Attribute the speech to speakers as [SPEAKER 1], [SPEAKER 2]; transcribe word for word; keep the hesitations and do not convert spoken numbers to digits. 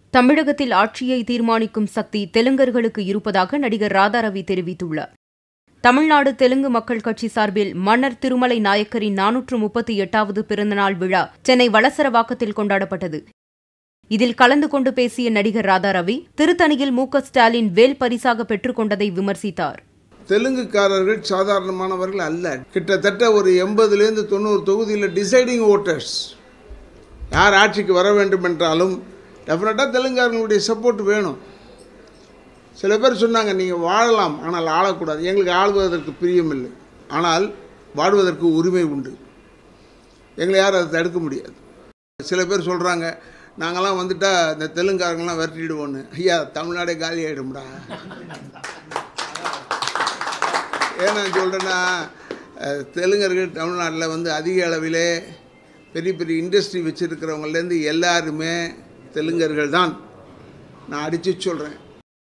[SPEAKER 1] தமிழகத்தில் ஆட்சியை தீர்மானிக்கும் சக்தி தெலுங்கர்களுக்கு இருப்பதாக நடிகர் ராதாரவி தெரிவித்துள்ளார். தமிழ்நாடு தெலுங்கு மக்கள் கட்சி சார்பில் மன்னர் திருமலை நாயக்கரின் நானூற்று முப்பத்தி எட்டாவது பிறந்தநாள் விழா சென்னை வளசரவாக்கத்தில் கொண்டாடப்பட்டது. இதில் கலந்து கொண்டு பேசிய நடிகர் ராதாரவி, திருத்தணியில் மு க ஸ்டாலின் வேல் பரிசாக பெற்றுக் கொண்டதை விமர்சித்தார்.
[SPEAKER 2] தெலுங்குக்காரர்கள் சாதாரணமானவர்கள் அல்ல. கிட்டத்தட்ட ஒரு எண்பதுலேருந்து தொண்ணூறு தொகுதியில் டிசைடிங் ஓட்டர்ஸ். யார் ஆட்சிக்கு வர வேண்டும் என்றாலும் டெஃபினட்டாக தெலுங்காரங்களுடைய சப்போர்ட் வேணும். சில பேர் சொன்னாங்க, நீங்கள் வாழலாம் ஆனால் ஆளக்கூடாது. எங்களுக்கு ஆளுவதற்கு பிரியமில்லை, ஆனால் வாழ்வதற்கு உரிமை உண்டு. எங்களை யாரும் அதை தடுக்க முடியாது. சில பேர் சொல்கிறாங்க, நாங்கள்லாம் வந்துட்டால் இந்த தெலுங்காரங்களாம் விரட்டிடுவோன்னு. ஐயா, தமிழ்நாடே காலி ஆகிடும்டா. ஏன் நான் சொல்கிறேன்னா, தெலுங்கர்கள் தமிழ்நாட்டில் வந்து அதிக அளவிலே பெரிய பெரிய இண்டஸ்ட்ரி வச்சுருக்கிறவங்கலேருந்து எல்லாருமே தெலுங்கர்கள் தான். நான் அடித்து சொல்கிறேன்.